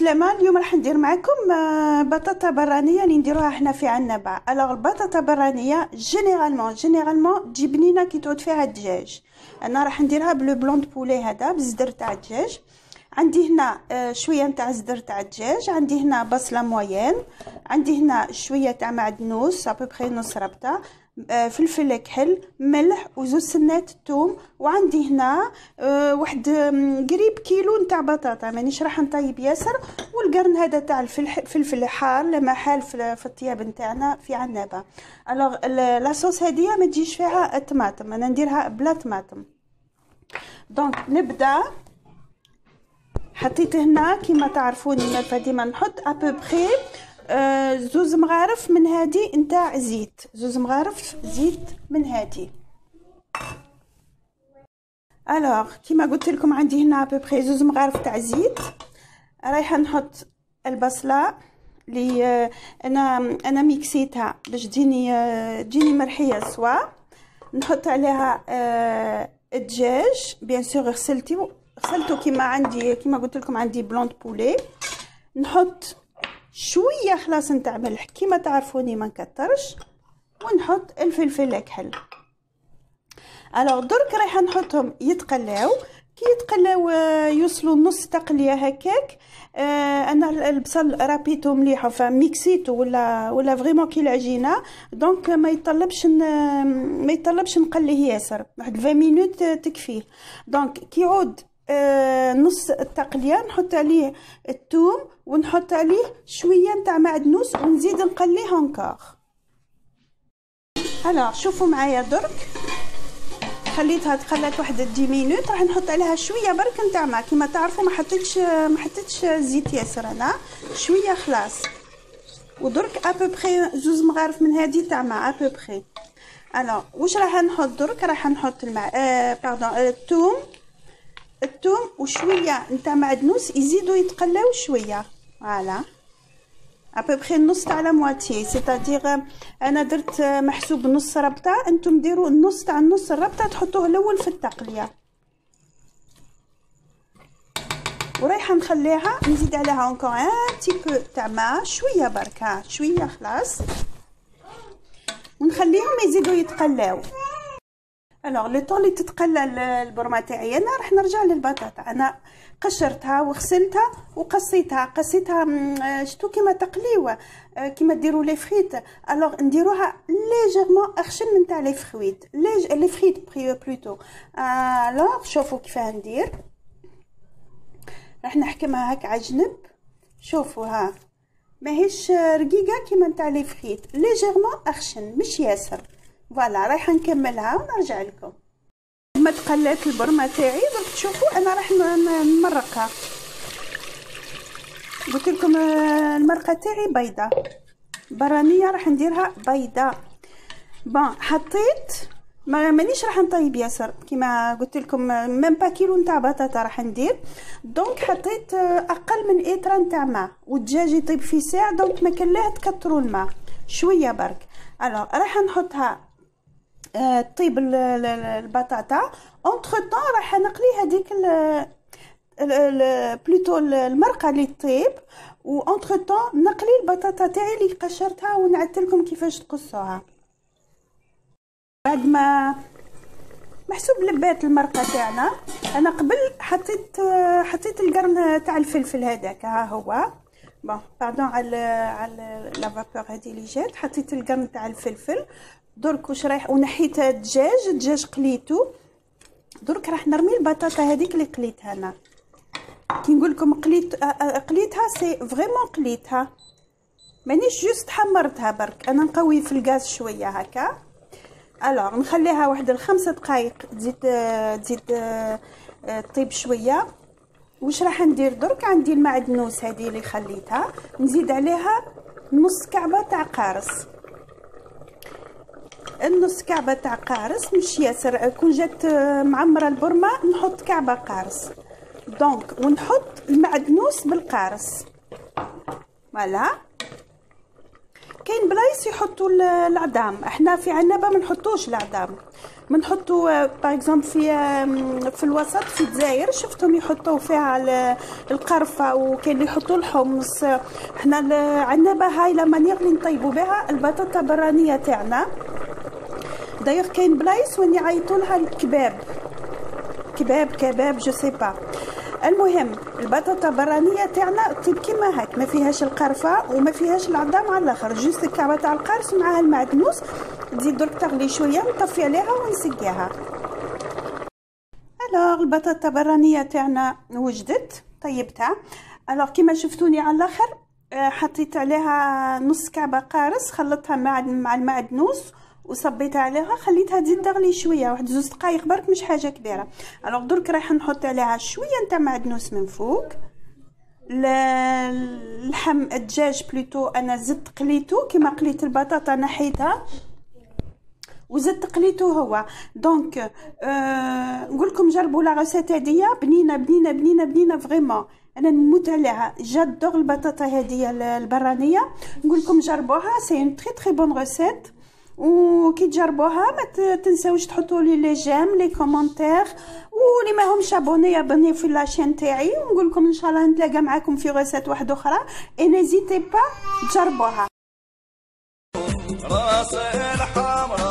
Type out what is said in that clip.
بالسلامه. اليوم راح ندير معكم بطاطا برانيه اللي نديروها حنا في عنابه. الوغ البطاطا برانيه جينيرالمون تجي بنينه كي تعود فيها الدجاج. انا راح نديرها بلو بلون دو بولي، هذا بالزدر تاع الدجاج. عندي هنا شويه نتاع زدر تاع الدجاج، عندي هنا بصله موين، عندي هنا شويه تاع معدنوس ابوبخي نص ربطه، فلفل كحل، ملح وزوج سنات توم، وعندي هنا واحد قريب كيلو نتاع بطاطا مانيش راح نطيب ياسر، والقرن هذا تاع الفلفل حار لما حال في الطياب نتاعنا في عنابه. الوغ لاصوص هذه ما تجيش فيها الطماطم، انا نديرها بلا طماطم. دونك نبدا. حطيت هنا كيما تعرفون الملفه ديما نحط ابوبخي زوز مغارف من هادي نتاع زيت، زوز مغارف زيت من هادي. الوغ كيما قلت لكم عندي هنا ابوبخي زوز مغارف تاع زيت. رايحه نحط البصله اللي انا ميكسيتها باش تجيني مرحيه سوا. نحط عليها الدجاج بيان سور غسلته كيما قلت لكم عندي بلون بولي. نحط شويه خلاص نتاع ملح كيما تعرفوني ما نكترش، ونحط الفلفل الكحل. الوغ درك رايحه نحطهم يتقلاو. كي يتقلاو يوصلوا نص تقليه هكاك. انا البصل رابيتو مليح فميكسيتو ولا فريمون كي العجينه، دونك ما يطلبش نقليه ياسر، واحد 20 مينوت تكفيه. دونك كي يعود نص التقليه نحط عليه الثوم ونحط عليه شويه نتاع معدنوس ونزيد نقليه انكور. هلا شوفوا معايا درك خليتها تقلات واحد 10 مينوت. راح نحط عليها شويه برك نتاع ماء، كيما تعرفوا ما حطيتش زيت ياسر، انا شويه خلاص. ودرك ابوبخي زوز مغارف من هذه تاع ماء ابوبخي. الو واش راح نحط درك؟ راح نحط الثوم وشويه نتاع معدنوس يزيدوا يتقلاو شويه. فوالا ابوبخي نص تاع لا مواتي، سيتادير انا درت محسوب نص ربطه، انتم ديروا النص تاع نص الربطه تحطوه الاول في التقليه. ورايحه نخليها نزيد عليها انكور ان تي بو تاع ماء شويه برك، شويه خلاص، ونخليهم يزيدوا يتقلاو. الوغ لو طون اللي تتقلى البرمه تاعي انا راح نرجع للبطاطا. انا قشرتها وغسلتها وقصيتها شتو كيما تقليوه كيما ديروا لي فريت. الوغ نديروها ليجيرمون اخشن من تاع لي فرويت لي فريت بلوتو. الوغ شوفوا كيفاه ندير، راح نحكمها هكا على جنب. شوفوا ها ماهيش رقيقه كيما نتاع لي فريت، ليجيرمون اخشن مش ياسر. فوالا رايحه نكملها ونرجع لكم. ما تقلات البرمه تاعي درك تشوفوا انا راح نمرقها. قلت لكم المرقه تاعي بيضه برانيه، راح نديرها بيضه. بون حطيت مانيش راح نطيب ياسر كيما قلت لكم، ميم با كيلو نتاع بطاطا راح ندير. دونك حطيت اقل من ايطرا نتاع ماء، والدجاج يطيب في ساعه، دونك ما كان لاه تكثروا الماء شويه برك. الو راح نحطها طيب البطاطا. اونتر طون راح نقلي هذيك بلوتو المرقه اللي طيب، واونتر طون نقلي البطاطا تاعي اللي قشرتها ونعدت لكم كيفاش تقصوها. بعد ما محسوب لبات المرقه تاعنا، انا قبل حطيت القرن تاع الفلفل هذاك، ها هو بون باردون على لا فابور هذه اللي جات. حطيت القرن تاع الفلفل. درك واش رايح ونحيت الدجاج قليته. درك راح نرمي البطاطا هذيك اللي قليتها. انا كي نقول لكم قليتها سي فريمون قليتها، مانيش جوست حمرتها برك، انا نقوي في الغاز شويه هكا. الوغ نخليها واحد 5 دقائق تزيد طيب شويه. واش راح ندير درك؟ عندي المعدنوس هذه اللي خليتها، نزيد عليها نص كعبه تاع قارص. النص كعبه تاع قارص مش ياسر، كون جات معمره البرمه نحط كعبه قارص. دونك ونحط المعدنوس بالقارص. فوالا كاين بلايص بلايص يحطوا العظام، احنا في عنابه ما نحطوش العظام، بنحطوا باغ اكزومبل في الوسط في الجزائر شفتهم يحطوا فيها القرفه، وكاين اللي يحطوا الحمص. احنا العنابه هاي لا مانيير اللي نطيبوا بها البطاطا برانيه تاعنا. دايوغ كاين بلايص وين يعيطوا لها الكباب، كباب جو سي با. المهم البطاطا برانيه تاعنا طيب كيما هاك، ما فيهاش القرفه وما فيهاش العظام على الاخر، جوست الكعبه تاع القرص معاها المعدنوس. تزيد درك تغلي شويه نطفي عليها ونسقيها. الوغ البطاطا برانيه تاعنا وجدت طيبتها. الوغ كيما شفتوني على الاخر حطيت عليها نص كعبه قارص، خلطتها مع المعدنوس وصبيتها عليها، خليتها تزيد تغلي شويه، واحد 2 دقائق برك، مش حاجه كبيره. الوغ درك رايحه نحط عليها شويه نتاع معدنوس من فوق. اللحم الدجاج بلوتو انا زدت قليتو، كيما قليت البطاطا نحيتها وزدت قليتو هو. دونك نقول لكم جربوا لا ريسيت هذيا، بنينه بنينه بنينه بنينه فريمون، انا نموت عليها. جادور البطاطا هذه البرانيه، نقول لكم جربوها، سي اون تري تري بون ريسيت. وكي تجربوها ما تنساوش تحطوا لي جيم لي كومونتير، واللي ما همش ابوني ابوني في لاشين تاعي. ونقول لكم ان شاء الله نتلاقى معكم في ريسيت واحده اخرى، اي نيزيتي با تجربوها. راس الحمراء